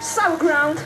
Sauerground.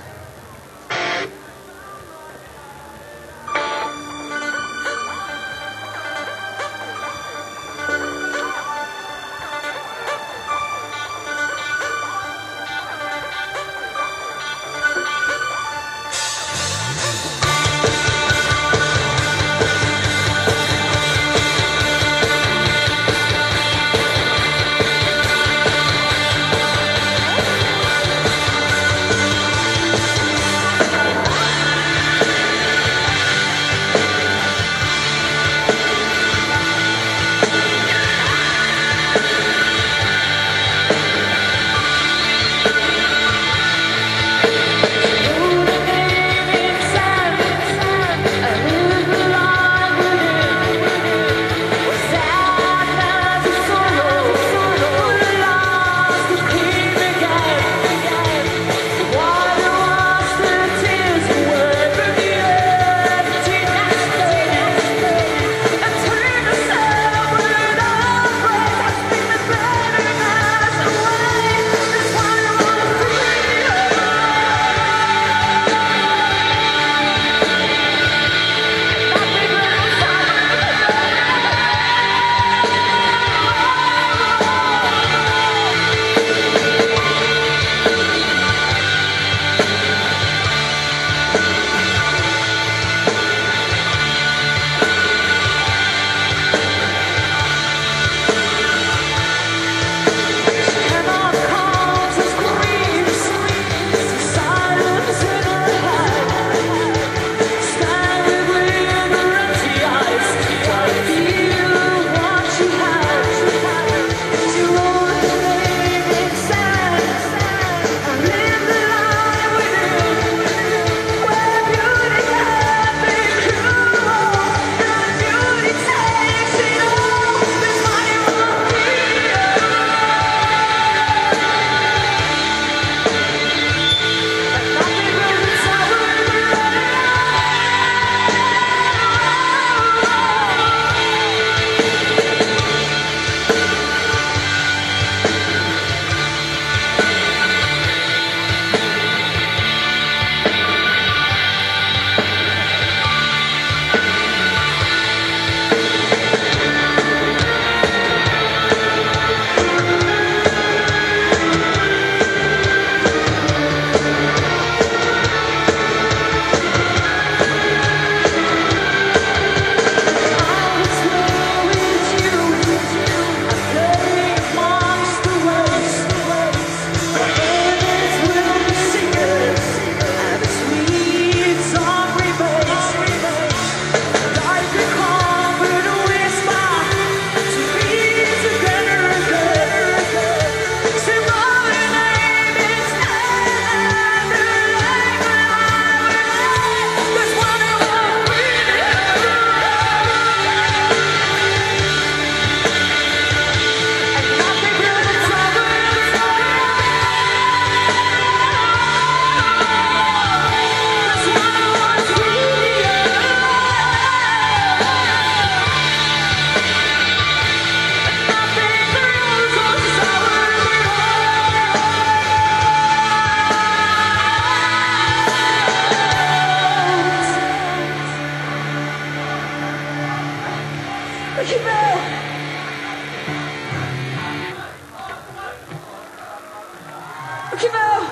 Dankjewel.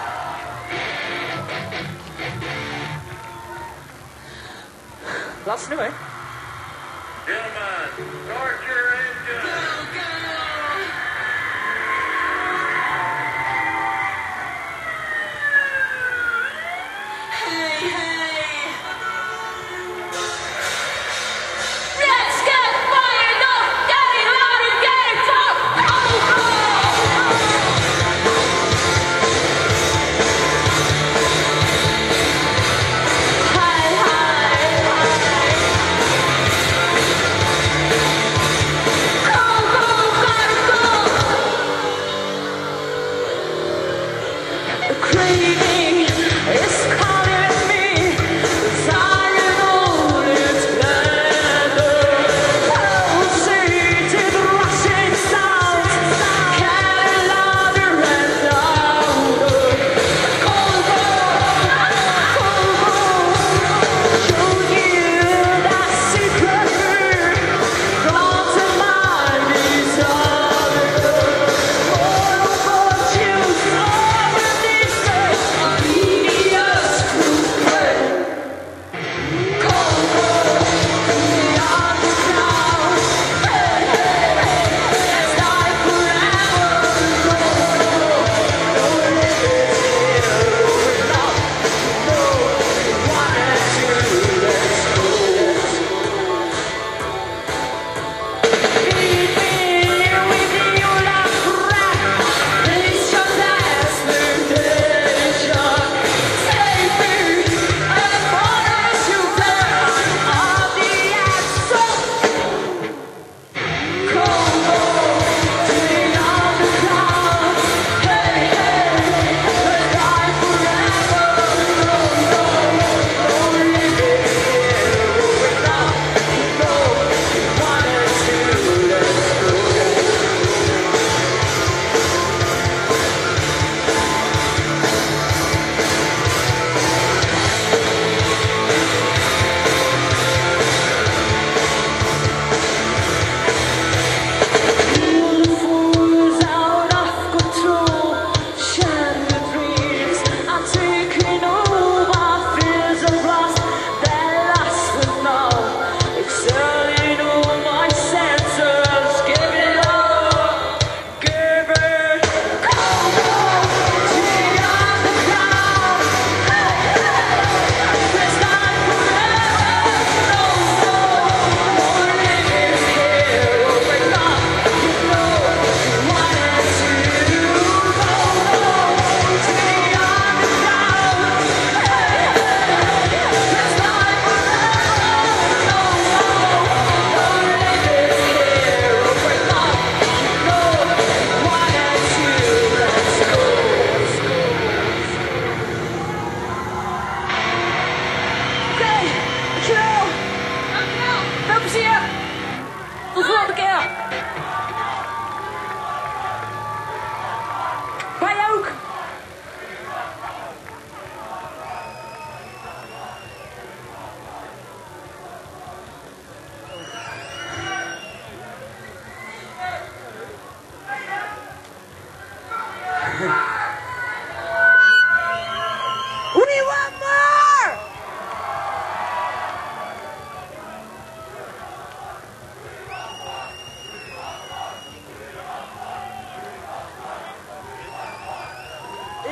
Laatste nummer. Gentlemen, start your engine.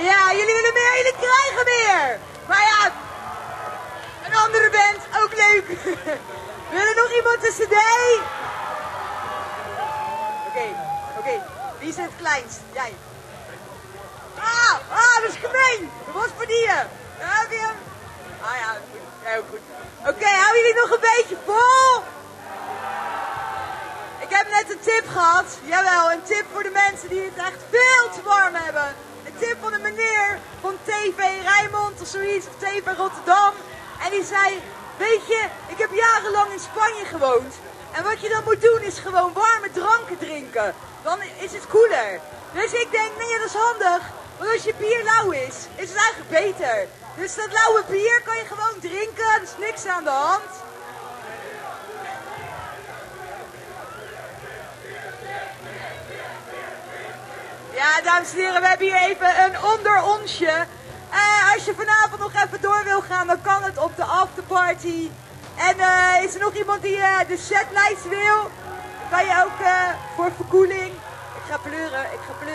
Ja, jullie willen meer, jullie krijgen meer. Maar ja, een andere band, ook leuk. Wil er nog iemand een cd? Oké. Wie is het kleinst? Jij. Dat is gemeen. Dat was voor die. Heb je hem? Ah ja, goed. Heel goed. Oké, houden jullie nog een beetje vol? Ik heb net een tip gehad. Jawel, een tip voor de mensen die het echt veel te warm hebben. Een tip van een meneer van TV Rijnmond of zoiets, of TV Rotterdam. En die zei, weet je, ik heb jarenlang in Spanje gewoond. En wat je dan moet doen is gewoon warme dranken drinken. Dan is het koeler. Dus ik denk, nee, dat is handig. Want als je bier lauw is het eigenlijk beter. Dus dat lauwe bier kan je gewoon drinken, er is niks aan de hand. Ja, dames en heren, we hebben hier even een onderonsje. Als je vanavond nog even door wil gaan, dan kan het op de afterparty. En is er nog iemand die de setlijst wil? Dan kan je ook voor verkoeling. Ik ga pleuren.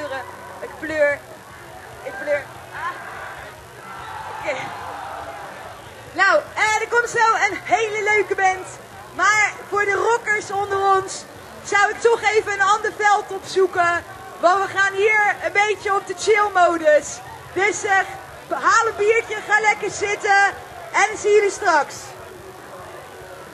Oké. Nou, er komt zo een hele leuke band. Maar voor de rockers onder ons zou ik toch even een ander veld opzoeken. Want we gaan hier een beetje op de chill-modus. Dus haal een biertje, ga lekker zitten en zie jullie straks.